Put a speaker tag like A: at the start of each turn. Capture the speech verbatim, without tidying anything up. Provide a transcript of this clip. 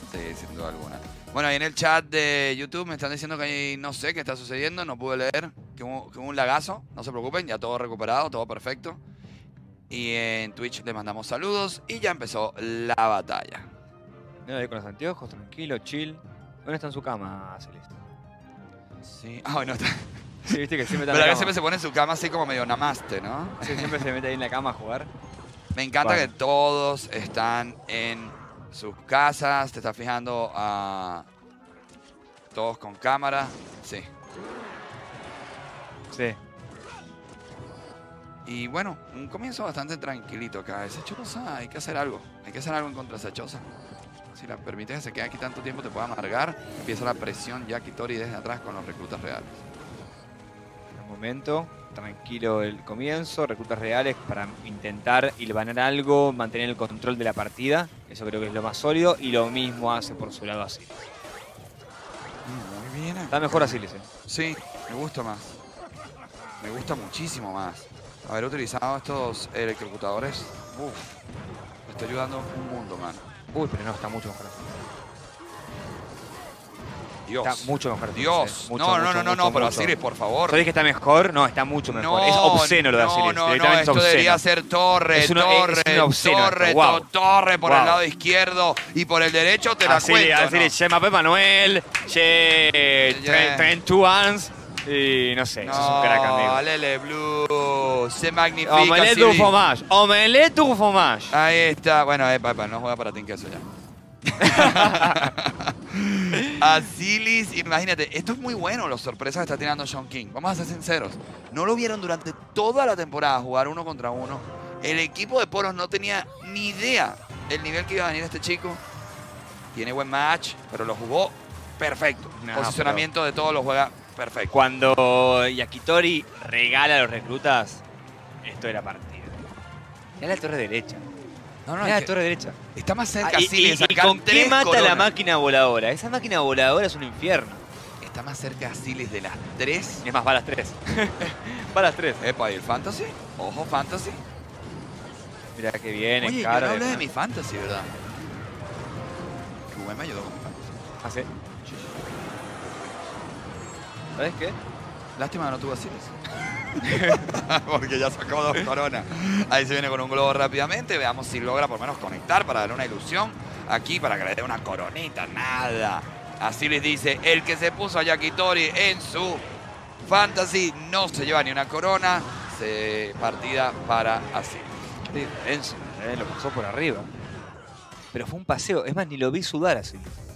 A: Sí, sin duda alguna. Bueno, ahí en el chat de YouTube me están diciendo que hay, no sé qué está sucediendo, no pude leer, que hubo, que hubo un lagazo, no se preocupen, ya todo recuperado, todo perfecto. Y en Twitch le mandamos saludos y ya empezó la batalla.
B: Mira ahí con los anteojos, tranquilo, chill. ¿Dónde está en su cama, Celeste?
A: Sí. Ah, bueno, está.
B: Sí, viste que siempre está en
A: Pero
B: la
A: a
B: cama.
A: veces siempre se pone en su cama así como medio namaste, ¿no?
B: Sí, siempre se mete ahí en la cama a jugar.
A: Me encanta
B: Vale.
A: que todos están en sus casas. Te estás fijando a todos con cámara. Sí.
B: Sí.
A: Y bueno, un comienzo bastante tranquilito acá. Sechosa, hay que hacer algo. Hay que hacer algo en contra de Sechosa. Si la permites que se quede aquí tanto tiempo, te puede amargar. Empieza la presión ya Kitori desde atrás con los reclutas reales.
B: Un momento, tranquilo el comienzo, reclutas reales para intentar hilvanar algo, mantener el control de la partida. Eso creo que es lo más sólido. Y lo mismo hace por su lado Asilis.
A: Muy bien.
B: Está mejor Asilis, ¿eh?
A: Sí, me gusta más. Me gusta muchísimo más. Haber utilizado estos electrocutadores, uff, me está ayudando un mundo, man.
B: Uy, pero no, está mucho mejor Asilis.
A: Dios.
B: Está mucho mejor Asilis,
A: Dios.
B: eh. Mucho,
A: no, no,
B: mucho,
A: no, no,
B: mucho,
A: no, pero
B: mucho.
A: Asilis, por favor.
B: ¿Sabés que está mejor? No, está mucho mejor.
A: No,
B: es obsceno lo de
A: no,
B: Asilis.
A: No, no,
B: Directamente
A: esto
B: es obsceno.
A: debería ser torre,
B: Es uno-
A: torre,
B: es un obsceno
A: torre,
B: esto, wow.
A: to- torre por
B: Wow.
A: el lado izquierdo y por el derecho te la
B: Asilis,
A: cuento.
B: Asilis,
A: ¿no?
B: Che Mapé Manuel, Che
A: Yeah.
B: treinta y dos y no sé,
A: No,
B: sos un crack, amigo.
A: Alele Blue, se magnifica.
B: Omelette du
A: Asilis.
B: fromage, omelette du fromage.
A: Ahí está. Bueno, epa, epa, no juega para Team Queso ya. Asilis, imagínate, esto es muy bueno, las sorpresas que está tirando Sean King. Vamos a ser sinceros. No lo vieron durante toda la temporada jugar uno contra uno. El equipo de Poros no tenía ni idea el nivel que iba a venir este chico. Tiene buen match, pero lo jugó perfecto.
B: No,
A: Posicionamiento de todos lo juega perfecto.
B: Cuando Yakitori regala a los reclutas, esto era partida. Era la torre derecha.
A: No, no,
B: Era
A: es
B: la
A: que
B: torre derecha.
A: está más cerca
B: Ah, y,
A: Asilis de
B: y- y
A: sacar
B: con qué
A: tres
B: mata
A: coronas.
B: la máquina voladora? Esa máquina voladora es un infierno.
A: Está más cerca Asilis de las tres.
B: Es más, va a las tres. Va a las tres.
A: Epa, ¿y el Fantasy? Ojo, Fantasy.
B: Mira que viene,
A: Oye, yo
B: cara.
A: no hablé de mi Fantasy, ¿verdad? Rubén me ayudó con mi Fantasy.
B: ¿Ah, sí? ¿Sabes qué?
A: Lástima que no tuvo Asilis. Porque ya sacó dos coronas. Ahí se viene con un globo rápidamente. Veamos si logra por lo menos conectar para darle una ilusión. Aquí para que le dé una coronita. Nada. Así les dice, el que se puso a Yakitori en su Fantasy no se lleva ni una corona. Se partida para Asilis.
B: Qué diferencia, eh, lo pasó por arriba. Pero fue un paseo. Es más, ni lo vi sudar así.